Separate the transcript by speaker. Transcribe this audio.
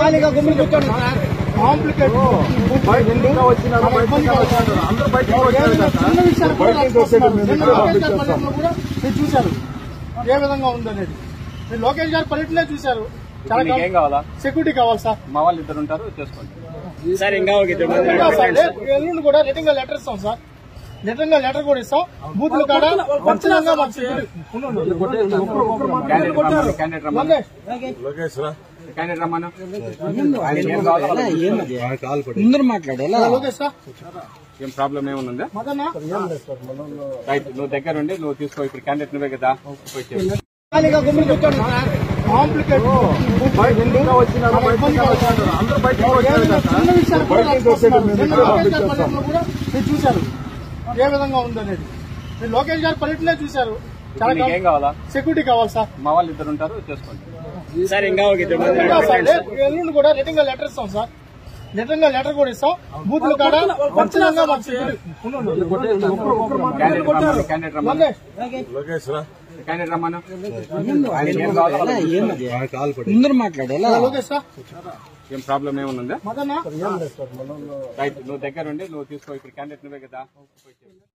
Speaker 1: గుమ్మిడి కూర్చోండి sir. Complicate చిన్న విషయాలు కూడా మీరు చూశారు ఏ విధంగా ఉందనేది. మీరు లోకేష్ గారి పర్యటనే చూశారు.
Speaker 2: ఏం కావాలా?
Speaker 1: సెక్యూరిటీ కావాలి సార్.
Speaker 2: మా వాళ్ళు ఇద్దరు ఉంటారు, చేసుకోండి
Speaker 3: సార్. ఇంకా
Speaker 1: ఎల్లుండి కూడా రిటర్న్ గా లెటర్ ఇస్తాం సార్. రిటర్న్ గా లెటర్ కూడా ఇస్తాం. బూతులు కాడ ఖచ్చితంగా మాకు
Speaker 2: క్యాండిడేట్ రమ్మను.
Speaker 3: ముందు మాట్లాడాలా?
Speaker 1: లోకేష్ సార్
Speaker 2: ఏం ప్రాబ్లం ఏమన్నా?
Speaker 1: మదన్నా
Speaker 2: రైట్, నువ్వు దగ్గర ఉండి నువ్వు తీసుకో. ఇప్పుడు క్యాండిడేట్ నువ్వే కదా.
Speaker 1: గుమ్మిడి కూర్చోండి సార్. కాంప్లికేట్ చిన్న విషయాలు కూడా మీరు చూశారు ఏ విధంగా ఉందనేది. మీరు లోకేష్ గారి పర్యటనే చూశారు.
Speaker 2: ఏం కావాలా?
Speaker 1: సెక్యూరిటీ కావాలి సార్.
Speaker 2: మా వాళ్ళు ఇద్దరు ఉంటారు, చేసుకోండి
Speaker 3: సార్. ఇంకా
Speaker 1: ఎల్లుండి కూడా రిటర్న్ గా లెటర్ ఇస్తాం సార్. రిటర్న్ గా లెటర్ కూడా ఇస్తాం. బూతులు కాడ ఖచ్చితంగా మాకు
Speaker 2: క్యాండిడేట్ రమ్మను. క్యాండిడేట్ రమ్మను.
Speaker 3: ముందు మాట్లాడాలా?
Speaker 1: లోకేష్ సార్
Speaker 2: ఏం ప్రాబ్లం ఏమన్నా?
Speaker 1: మదన్నా
Speaker 2: రైట్, నువ్వు దగ్గర ఉండి నువ్వు తీసుకో. ఇప్పుడు క్యాండిడేట్ నువ్వే కదా.